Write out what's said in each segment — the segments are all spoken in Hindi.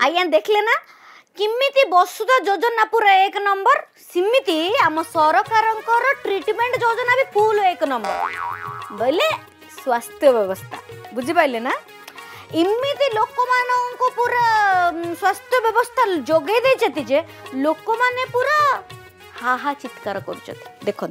आज्ञा देखले ना किमिति वसुधा योजना पूरा 1 नंबर सिमिति आम सरकार ट्रीटमेंट योजना भी फुल 1 नंबर बोले स्वास्थ्य व्यवस्था बुझी पाइले ना इमिति लोक मानू पूरा स्वास्थ्य व्यवस्था जोगे देते जे लोक माने पूरा हा हा चित्कार कर देखो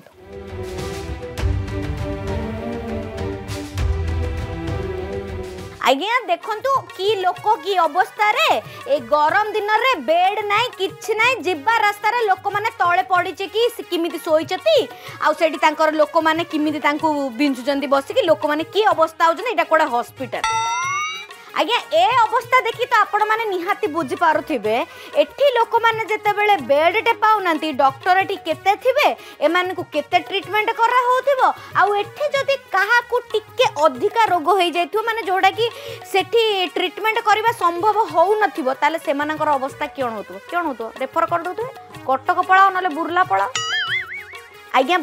आज्ञा देखंतु कि लोक की अवस्था रे ए गरम दिन रे बेड नाही किछि नाही जिब्बा रास्ता रे लोक माने तळे पडिचे कि किमिति सोइचती आ सेठी तांकर लोक माने किमिति तांकु बिंचुचंती बसी कि लोक माने की अवस्था होजन एटा कोडा हॉस्पिटल आज्ञा ए अवस्था देखी तो आपण माने निहाती बुझी पारुथिबे एठी लोक माने जेते बेले बेड टे पाउनांती डॉक्टर एठी केते थिबे एमान को केते ट्रीटमेंट करा होथिबो आ एठी जदी काहा को टिके अधिका रोग होई जाइथो माने जोडा कि सेठी ट्रीटमेंट करबा संभव होउ नथिबो ताले सेमानकर अवस्था केन होतो रेफर कर दोथो कटक पळाओ नले बुरला पळाओ आज्ञा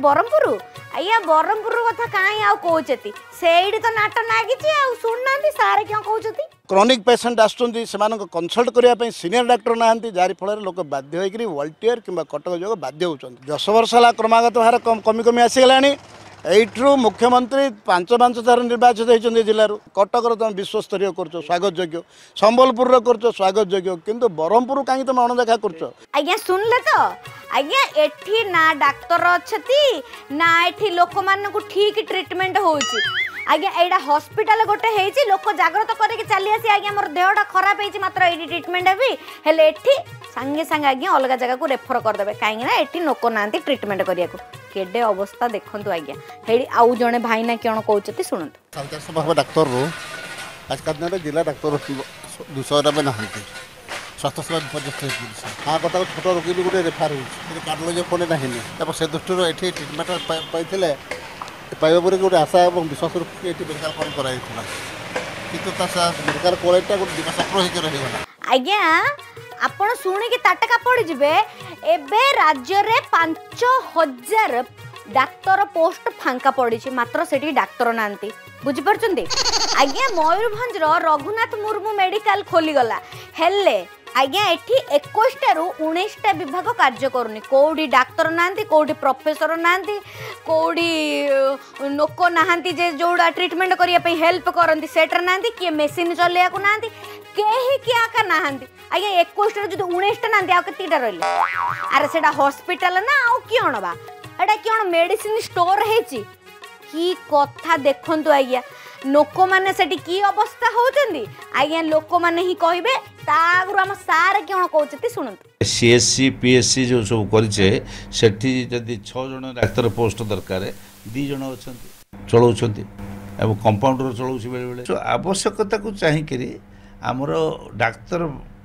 बरमपुर कथा काई आ कहउचती सेइडी तो नाटक नागिची आ सुननांती सारे क्यों कहउचती क्रोनिक पेसेंट आसुचंती सेमानक कंसल्ट करिया पई सीनियर डॉक्टर नाहंती जारी फल लोक बाध्य होइकरी वॉलंटियर किंबा कटक जोग बाध्य होउचंती 10 वर्ष ला क्रमागत भार कमी आसी गलानी एइट्रु मुख्यमंत्री 5 थर निर्वाचित होइचंती जिल्लारू कटकर तुम विश्वस्तरीय करछो स्वागत योग्य संबलपुर रो करछो स्वागत योग्य किंतु बरमपुर काई तुम अणदेखा करछो आज्ञा सुनले तो आज्ञा एठी ना डॉक्टर अछती ना एठी लोक मान को ठीक ट्रीटमेंट होउची आज्ञा एडा हॉस्पिटल गोटे हेची लोक जागृत करके चली आसी आज्ञा मोर देहटा खराब हेची मात्र एडी ट्रीटमेंट हेबी हेले एठी संगे संगे आज्ञा अलग जगह को रेफर कर देबे काई ना एठी लोक नांती ट्रीटमेंट करिया को केडे अवस्था देखंतु आज्ञा हेडी आउ जणे भाई ना केन कहउचती सुनंतु सरकार सभा डॉक्टर रो आज कादना जिला डॉक्टर 200 रा बना हंती स्वास्थ्य सेवा विपर्यस्त है हाँ कथा छोट रोगी भी गोटे रेफर हो कार्डियोलॉजी कोने ना तब से दृष्टि एठी ट्रीटमेंट पाइथिले पाइबा पर गोटे आशा और विश्वास रखी मेडिकल कौन कराइला किंतु मेडिकल क्वालिटी गोटे दिवसक्र होकर रहीगला आज्ञा आपण शुणी ताटका पड़ जिबे एबे राज्य रे 5000 डाक्टर पोस्ट फांका पड़ी मात्र सेठी डाक्टर नांती बुझी परचंदी आज्ञा मयूरभंज रो रघुनाथ मुर्मू मेडिकल खोली गला हेले आज्ञा एठी 21 रु 19 विभाग कार्य करूनी कोडी डाक्टर नांती कोडी प्रोफेसर नांती कोडी लोक नांती जे जोड़ा ट्रीटमेंट करिया पे हेल्प करंती सेटर नांती के मशीन चलेया को नांती केही क्या का नांती आज्ञा 21 रु जदि 19 नांती आ केतीटा रहले अरे सेडा हॉस्पिटल ना आ कियोन बा एडा कियोन मेडिसिन स्टोर हेची की कथा देखंतु आज्ञा लोक माने सेठी की अवस्था होचंदी आज्ञा लोक माने ही कहबे तागरु हम सारे केन कहउचती सुनंतु सीएससी पीएससी जो सब करिचे सेठी जदी 6 जण डाक्टर पोस्ट दरकार 2 जण अछंती चलाउछंती एवं कंपाउंडर चलाउछि बेले बेले तो आवश्यकता को चाहि करी हमर डाक्तर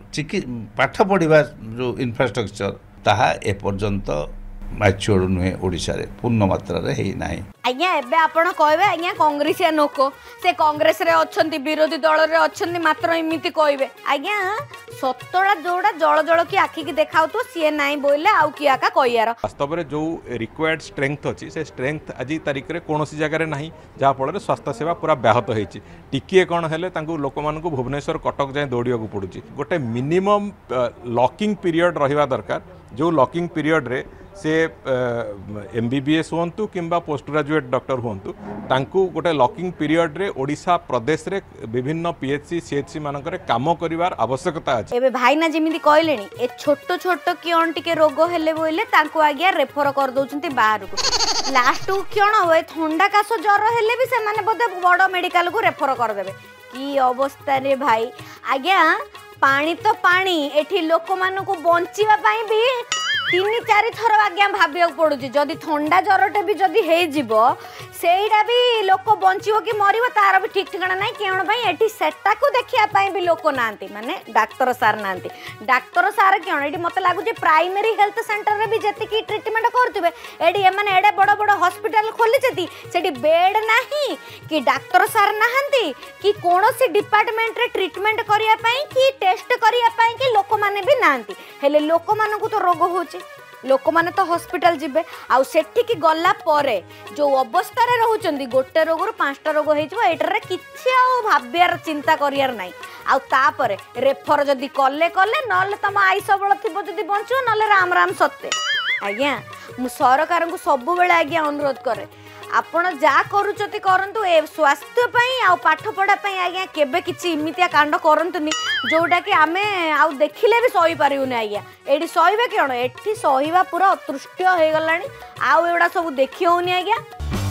पाठ पढ़िबा जो इंफ्रास्ट्रक्चर ताहा ए पर्यंत मैच्योर नुहे ओडिशा रे पूर्ण मात्रा रे हेई नाही आज्ञा एबे आपण कहबे आज्ञा कांग्रेसिया लोक से कांग्रेस रे अछंती विरोधी दल रे अछंती मात्र इमिति कहबे आज्ञा सतळा जोड़ा जळ जळ की आखि की देखाउ तो सीए नाही बोले आउ किया का कहियार वास्तव रे जो रिक्वायर्ड स्ट्रेंथ अछि से स्ट्रेंथ आजि तारिख रे कोनोसी जगह रे नाही जा फल रे स्वास्थ्य सेवा पूरा व्याहत हेछि टिकिए कोन हेले तांको लोक मान को भुवनेश्वर कटक जाय दौड़िया को पडुछि गोटे मिनिमम लॉकिंग पीरियड रहिबा दरकार जो लॉकिंग पीरियड रे से एमबीबीएस होंतु किंबा पोस्ट ग्रेजुएट डॉक्टर होंतु तांकु गोटे लॉकिंग पीरियड रे ओडिशा प्रदेश रे विभिन्न पीएचसी सीएचसी मानकरे काम करिवार आवश्यकता अछि एबे भाई ना जेमिति कहलेनी ए छोटो छोटो कियन टिके रोग हेले बोइले तांकु आज्ञा रेफर कर दोचंती बाहर को लास्ट को कियन होय ठंडा कास ज्वर हेले भी से माने बोधे बड़ मेडिकल को रेफर कर देबे की अवस्था रे भाई आज्ञा पानी तो पानी एठी लोक मान को बंचिबा पई भी 3-4 थर आज्ञा भाविया पड़ुची जदि ठंडा ज्वरटे भी जदि हेजिबो सेईडा भी लोक बंचिबो कि मरिबो तार भी ठीक ठिकाना नाही केण भाई एठी सेटा को देखिया पई भी लोक नांती माने डाक्टर सार नांती डाक्टर सार केण एठी मते लागु जे प्राइमरी हेल्थ सेंटर रे भी जति की ट्रीटमेंट करतबे एठी माने एडे बड़ बड़ हॉस्पिटल खोली जति सेठी बेड नाही कि डाक्टर सार नाहंती कि कोनोसी डिपार्टमेंट रे ट्रीटमेंट करिया पई कि टेस्ट करिया पई कि लोक माने भी नांती हेले लोक माने को तो रोग होची लोक माने तो हॉस्पिटल जिबे आउ सेठी की गला परे जो अवस्था रे रहउचंदी गोटे रोग रु 5टा रोग हेजिबो एटर रे किछि आउ भाबियार चिंता करियार नाही आउ तापरे रेफर जदि कले कले नले तुम आई सबल थी जदि बंचो नले राम राम सत्य आज्ञा मु सरकार को सब बेले आज्ञा अनुरोध करे आपण जा करूचती करंतु ए स्वास्थ्य पई आ पाठ पढ़ा पई आज्ञा केबे किछि इमितिया कांड करंतुनी जोटा कि आमे आ देखिले भी सही पारिउनी आज्ञा एडी सहीबे केण एठी सहीबा पूरा अतृष्ट हो गलानी आ एडा सब देखि होनी आज्ञा।